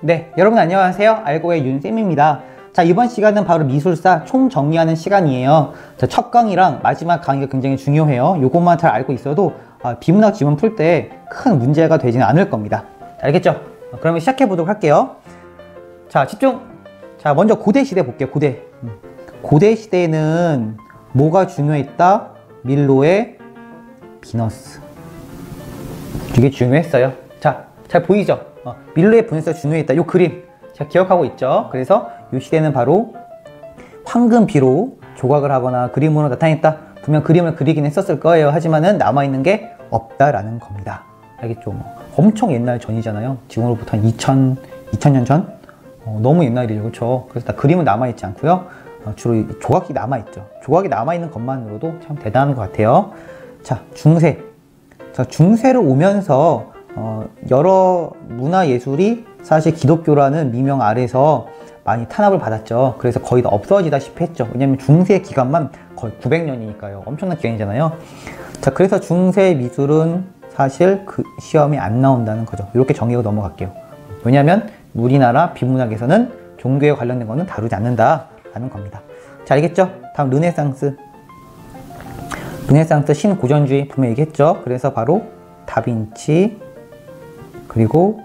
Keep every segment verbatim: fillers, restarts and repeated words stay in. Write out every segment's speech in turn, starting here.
네, 여러분 안녕하세요. 알고의 윤쌤입니다. 자, 이번 시간은 바로 미술사 총정리하는 시간이에요. 자, 첫 강의랑 마지막 강의가 굉장히 중요해요. 요것만 잘 알고 있어도 아, 비문학 지문 풀 때 큰 문제가 되지는 않을 겁니다. 자, 알겠죠? 그러면 시작해 보도록 할게요. 자, 집중! 자, 먼저 고대시대 볼게요. 고대. 고대시대에는 뭐가 중요했다? 밀로의 비너스. 이게 중요했어요. 자, 잘 보이죠? 어, 밀로의 비너스가 중요했다. 요 그림. 자, 기억하고 있죠? 그래서 이 시대는 바로 황금비로 조각을 하거나 그림으로 나타냈다. 분명 그림을 그리긴 했었을 거예요. 하지만은 남아있는 게 없다라는 겁니다. 알겠죠? 뭐, 엄청 옛날 전이잖아요. 지금으로부터 한 이천, 이천 년 전? 어, 너무 옛날이죠. 그렇죠? 그래서 다 그림은 남아있지 않고요. 어, 주로 조각이 남아있죠. 조각이 남아있는 것만으로도 참 대단한 것 같아요. 자, 중세. 자, 중세로 오면서 어, 여러 문화예술이 사실 기독교라는 미명 아래서 많이 탄압을 받았죠. 그래서 거의 다 없어지다시피 했죠. 왜냐면 중세 기간만 거의 구백 년이니까요. 엄청난 기간이잖아요. 자, 그래서 중세 미술은 사실 그 시험이 안 나온다는 거죠. 이렇게 정의하고 넘어갈게요. 왜냐면 우리나라 비문학에서는 종교에 관련된 거는 다루지 않는다라는 겁니다. 자, 알겠죠? 다음 르네상스. 르네상스 신고전주의 분명 얘기했죠. 그래서 바로 다빈치 그리고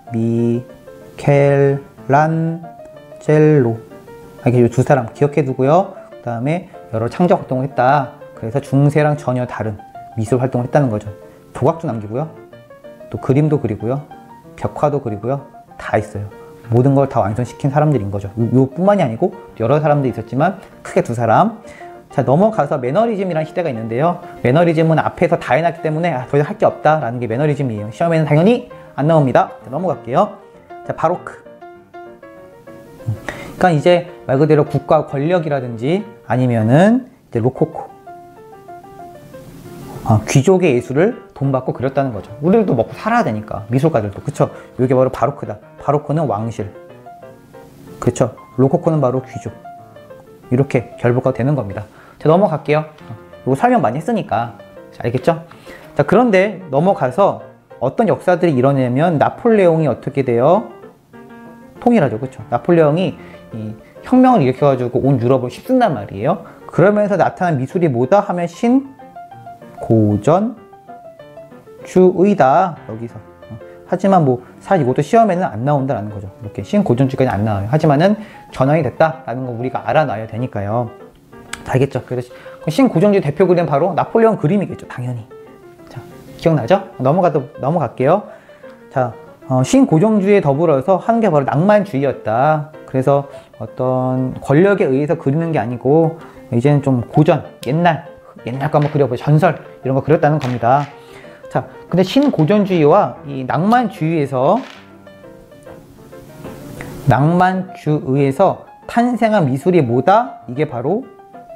미켈란젤로 이렇게 두 사람 기억해 두고요. 그 다음에 여러 창작 활동을 했다. 그래서 중세랑 전혀 다른 미술 활동을 했다는 거죠. 조각도 남기고요. 또 그림도 그리고요. 벽화도 그리고요. 다 있어요. 모든 걸 다 완성시킨 사람들인 거죠. 요, 요 뿐만이 아니고 여러 사람들이 있었지만 크게 두 사람. 자, 넘어가서 매너리즘이라는 시대가 있는데요. 매너리즘은 앞에서 다 해놨기 때문에 아, 더 이상 할 게 없다라는 게 매너리즘이에요. 시험에는 당연히 안 나옵니다. 자, 넘어갈게요. 자, 바로크. 그러니까 이제 말 그대로 국가 권력이라든지 아니면은 이제 로코코. 아, 귀족의 예술을 돈 받고 그렸다는 거죠. 우리들도 먹고 살아야 되니까. 미술가들도. 그쵸? 이게 바로 바로크다. 바로크는 왕실. 그쵸? 로코코는 바로 귀족. 이렇게 결부가 되는 겁니다. 자, 넘어갈게요. 이거 설명 많이 했으니까. 자, 알겠죠? 자, 그런데 넘어가서 어떤 역사들이 일어나면 나폴레옹이 어떻게 돼요? 통일하죠. 그쵸? 나폴레옹이 이 혁명을 일으켜가지고 온 유럽을 휩쓴단 말이에요. 그러면서 나타난 미술이 뭐다 하면 신, 고전, 주의다. 여기서. 하지만 뭐 사실 이것도 시험에는 안 나온다라는 거죠. 이렇게 신고전주까지 안 나와요. 하지만은 전환이 됐다라는 거 우리가 알아놔야 되니까요. 알겠죠? 그래서 신고전주 대표 그림은 바로 나폴레옹 그림이겠죠. 당연히. 자, 기억나죠? 넘어가도 넘어갈게요. 자, 어, 신고전주에 더불어서 하는 게 바로 낭만주의였다. 그래서 어떤 권력에 의해서 그리는 게 아니고 이제는 좀 고전, 옛날, 옛날 거 한번 그려보자. 전설 이런 거 그렸다는 겁니다. 자, 근데 신고전주의와 이 낭만주의에서 낭만주의에서 탄생한 미술이 뭐다? 이게 바로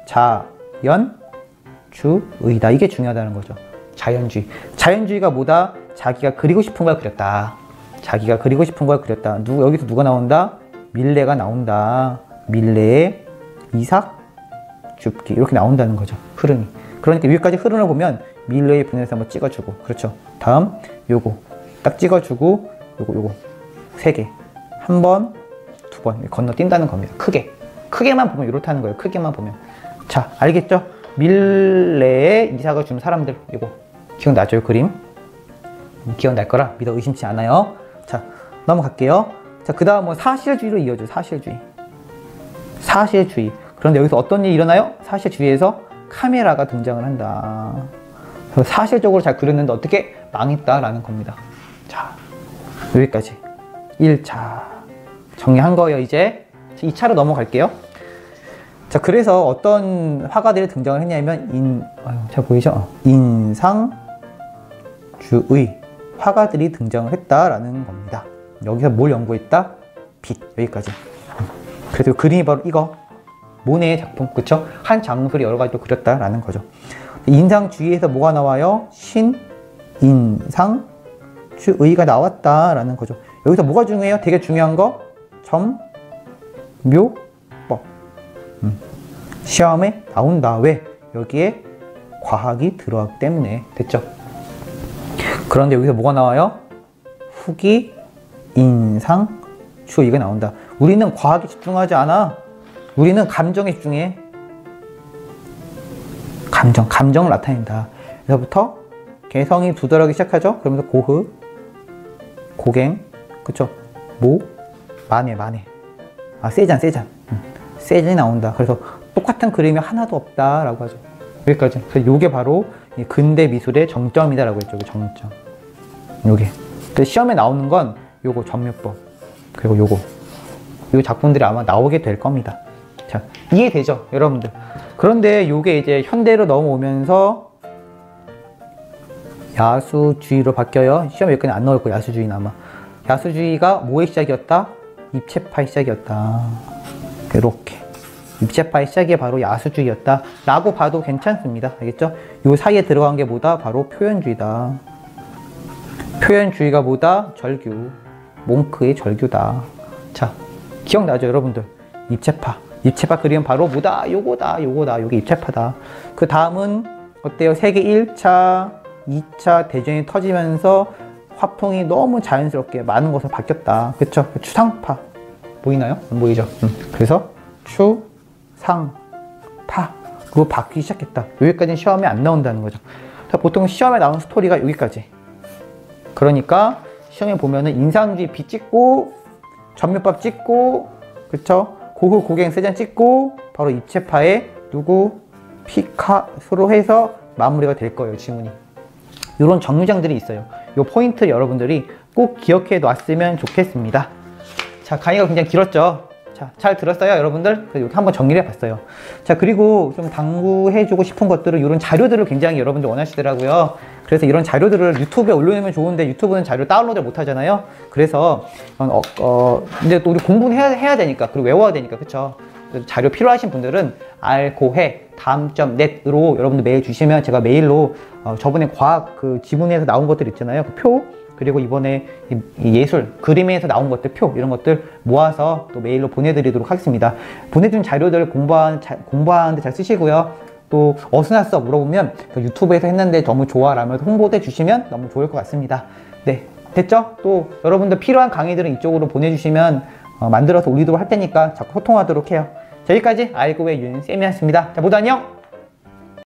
자연주의다. 이게 중요하다는 거죠. 자연주의. 자연주의가 뭐다? 자기가 그리고 싶은 걸 그렸다. 자기가 그리고 싶은 걸 그렸다. 누, 여기서 누가 나온다? 밀레가 나온다. 밀레의 이삭 줍기. 이렇게 나온다는 거죠. 흐름이. 그러니까 위까지 흐름을 보면 밀레의 분해서 한번 찍어주고. 그렇죠. 다음 요거 딱 찍어주고 요거 요거 세 개. 한 번, 두 번 건너뛴다는 겁니다. 크게. 크게만 보면 이렇다는 거예요. 크게만 보면. 자, 알겠죠? 밀레의 이삭을 준 사람들. 이거 기억나죠? 이 그림? 기억날 거라 믿어 의심치 않아요. 자, 넘어갈게요. 자, 그 다음 뭐 사실주의로 이어져. 사실주의. 사실주의. 그런데 여기서 어떤 일이 일어나요? 사실주의에서 카메라가 등장을 한다. 그래서 사실적으로 잘 그렸는데 어떻게 망했다라는 겁니다. 자, 여기까지. 일 차. 정리한 거예요, 이제. 이 차로 넘어갈게요. 자, 그래서 어떤 화가들이 등장을 했냐면, 인, 아유, 잘 보이죠? 인상주의 화가들이 등장을 했다라는 겁니다. 여기서 뭘 연구했다? 빛. 여기까지. 그래서 그림이 바로 이거. 모네의 작품, 그쵸? 한 장소를 여러 가지로 그렸다라는 거죠. 인상주의에서 뭐가 나와요? 신, 인상, 주의가 나왔다라는 거죠. 여기서 뭐가 중요해요? 되게 중요한 거? 점, 묘, 법. 음. 시험에 나온다. 왜? 여기에 과학이 들어가기 때문에. 됐죠? 그런데 여기서 뭐가 나와요? 후기, 인상, 주어 이게 나온다. 우리는 과학에 집중하지 않아. 우리는 감정에 집중해. 감정, 감정을 나타낸다. 그래서부터 개성이 두드러기 시작하죠. 그러면서 고흐, 고갱, 그쵸? 모, 만해, 만해. 아, 세잔, 세잔. 음, 세잔이 나온다. 그래서 똑같은 그림이 하나도 없다라고 하죠. 여기까지. 그래서 요게 바로 이 근대 미술의 정점이다라고 했죠. 정점. 요게. 그래서 시험에 나오는 건 요거 전묘법. 그리고 요거. 요 작품들이 아마 나오게 될 겁니다. 자, 이해되죠? 여러분들. 그런데 요게 이제 현대로 넘어오면서 야수주의로 바뀌어요. 시험에 여기까지 안 나올 거예요. 야수주의는 아마. 야수주의가 뭐의 시작이었다? 입체파의 시작이었다. 이렇게. 입체파의 시작이 바로 야수주의였다. 라고 봐도 괜찮습니다. 알겠죠? 요 사이에 들어간 게 뭐다? 바로 표현주의다. 표현주의가 뭐다? 절규. 몽크의 절규다. 자, 기억나죠, 여러분들? 입체파. 입체파 그림은 바로 뭐다? 요거다. 요거다. 요게 입체파다. 그 다음은 어때요? 세계 일 차, 이 차 대전이 터지면서 화풍이 너무 자연스럽게 많은 것으로 바뀌었다. 그쵸? 추상파. 보이나요? 안 보이죠? 음. 그래서 추, 상, 파. 그거 바뀌기 시작했다. 여기까지는 시험에 안 나온다는 거죠. 보통 시험에 나오는 스토리가 여기까지. 그러니까 시험에 보면은 인상주의 비 찍고, 전묘법 찍고, 그쵸? 고흐, 고갱, 세잔 찍고, 바로 입체파에 누구? 피카소로 해서 마무리가 될 거예요, 지문이. 이런 정류장들이 있어요. 이 포인트 여러분들이 꼭 기억해 놨으면 좋겠습니다. 자, 강의가 굉장히 길었죠? 자, 잘 들었어요, 여러분들? 그래서 이렇게 한번 정리를 해봤어요. 자, 그리고 좀 당부해주고 싶은 것들은 이런 자료들을 굉장히 여러분들 원하시더라고요. 그래서 이런 자료들을 유튜브에 올려놓으면 좋은데 유튜브는 자료 다운로드를 못 하잖아요. 그래서 어, 어 근데 또 우리 공부는 해야, 해야 되니까, 그리고 외워야 되니까, 그쵸? 자료 필요하신 분들은 알고해 다음 점 넷으로 여러분들 메일 주시면 제가 메일로 어, 저번에 과학 그 지문에서 나온 것들 있잖아요. 그 표, 그리고 이번에 이, 이 예술 그림에서 나온 것들 표, 이런 것들 모아서 또 메일로 보내드리도록 하겠습니다. 보내준 자료들 공부한, 자, 공부하는데 잘 쓰시고요. 또 어디서 물어보면 유튜브에서 했는데 너무 좋아 라면 홍보도 해주시면 너무 좋을 것 같습니다. 네, 됐죠? 또 여러분들 필요한 강의들은 이쪽으로 보내주시면 어, 만들어서 올리도록 할 테니까 자꾸 소통하도록 해요. 자, 여기까지 알고의 윤쌤이었습니다. 자, 모두 안녕!